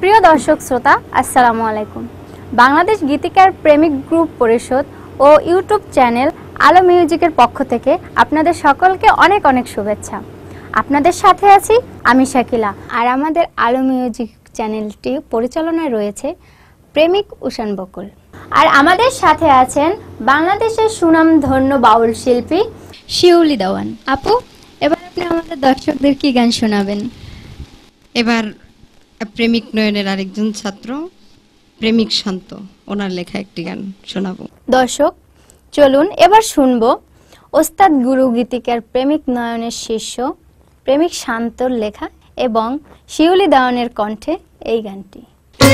প্রিয় দর্শক শ্রোতা, আসসালামু আলাইকুম। বাংলাদেশ গীতিকার প্রেমিক গ্রুপ পরিষদ ও ইউটিউব চ্যানেল আলো মিউজিকের পক্ষ থেকে আপনাদের সকলকে অনেক অনেক শুভেচ্ছা। আপনাদের সাথে আছি আমি শাকিলা। আর আমাদের আলো মিউজিক চ্যানেলটি পরিচালনায় রয়েছে প্রেমিক উষান বকুল। আর আমাদের সাথে আছেন বাংলাদেশের সুনামধন্য বাউল শিল্পী শিউলি দেওয়ান। আপু, এবার আপনি আমাদের দর্শকদের কি গান শোনাবেন? এবার প্রেমিক নয়নের আরেকজন ছাত্র প্রেমিক শান্ত, ওনার লেখা একটি গান শোনাবো। দর্শক চলুন এবার শুনবো ওস্তাদ গুরু গীতিকার প্রেমিক নয়নের শিষ্য প্রেমিক শান্তর লেখা এবং শিউলি দেওয়ানের কণ্ঠে এই গানটি।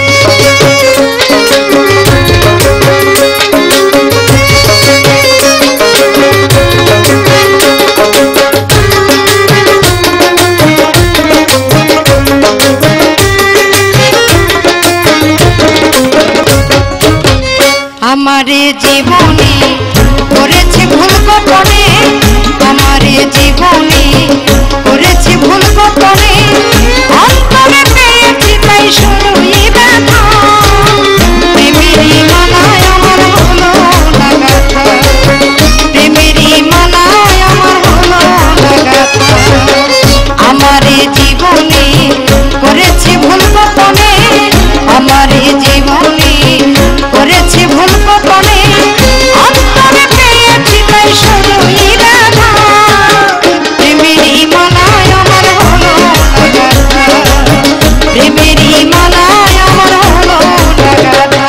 আমারে জীবনে করেছি ভুল গোপনে, আমারে জীবনে করেছি ভুল গোপনে, অন্তরে পেয়েছি তাই শুনুই ব্যথা, প্রেমেরই মালায় আমার হলো না গাথা, প্রেমেরই মালায় আমার হলো না গাথা, আমারে জীবনে করেছি ভুল গোপনে, আমারে জীবনে করেছি ভুল গোপনে, অন্তরে পেয়েছি তাই শুনুই ব্যথা, প্রেমেরই মালায় আমার হলো না গাথা, প্রেমেরই মালায় আমার হলো না গাথা।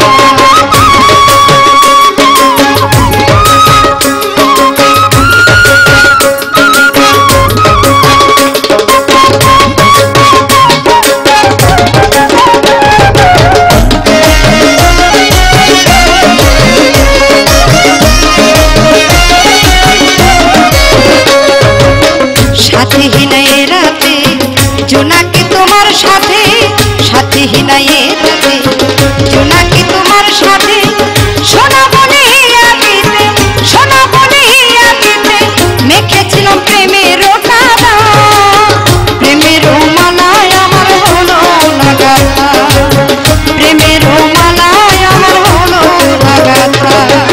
সাথীহীন এ রাতে জোনাকি তোমার সাথে, সাথীহীন এ রাতে জোনাকি তোমার সাথে, সোনা বলে আগেতে, সোনা বলে আগেতে মেখেছিলাম প্রেমের কাদা, প্রেমের মালায় আমার হলো না গাথা, প্রেমের মালায় আমার হলো না গাথা।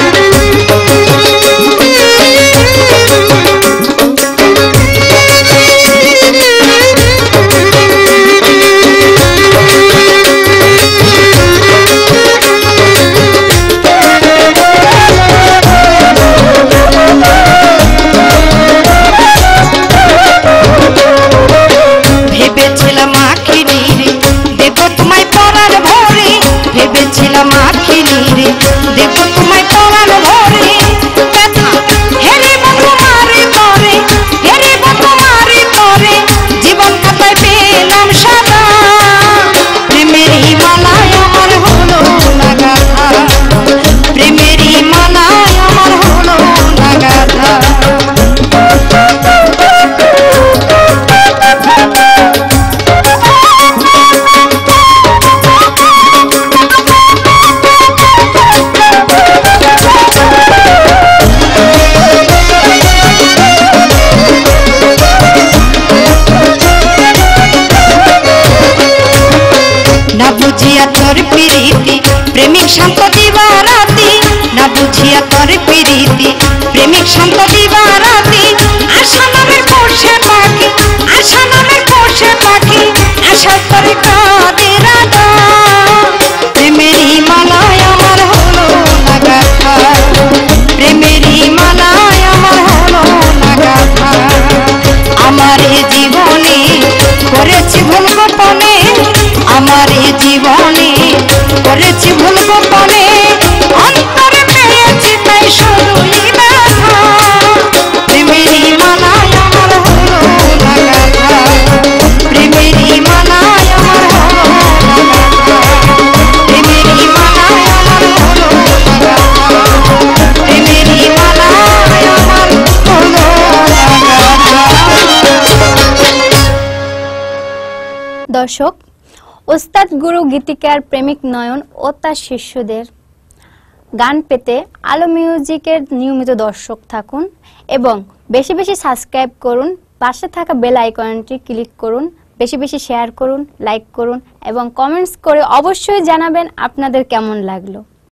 ভেবেছিলাম আখিরি রে দেব তোমায় পরার ভরে, ভেবেছিলাম আখিরি রে দেব তোমায় পরার ভরে, ব্যথা হেরিব তোমারে তরে, হেরিব তোমারে তরে, জীবন খাতায় পেলাম সাদা, প্রেমেরই মালায় আমার হলো না গাথা, প্রেমেরই মালায় আমার হলো না গাথা। না বুঝিয়া তোর প্রীতি প্রেমিক শান্ত দিবারাতি, না বুঝিয়া তোর প্রীতি প্রেমিক শান্ত দিবারাতি, আশা নামের পোষে পাখি, আশা নামের পোষে পাখি, আশা করে কাঁদে রাধা, প্রেমেরই মালায় আমার হলো না গাথা, প্রেমেরই মালায় আমার হলো না গাথা, আমারে জীবনে করেছি ভুল গোপনে, আমারে জীবনে করেছি ভুল গোপনে, অন্তরে পেয়েছি তাই শুনুই ব্যথা, প্রেমেরই মালায় আমার হলো না গাথা, প্রেমেরই মালায় আমার হলো না গাথা, প্রেমেরই মালায় আমার হলো না গাথা, প্রেমেরই মালায় আমার হলো না গাথা। দর্শক, ওস্তাদ গুরু গীতিকার প্রেমিক নয়ন ও তার শিষ্যদের গান পেতে আলো মিউজিকের নিয়মিত দর্শক থাকুন এবং বেশি বেশি সাবস্ক্রাইব করুন, পাশে থাকা বেল আইকনটি ক্লিক করুন বেশি বেশি শেয়ার করুন, লাইক করুন এবং কমেন্টস করে অবশ্যই জানাবেন আপনাদের কেমন লাগলো।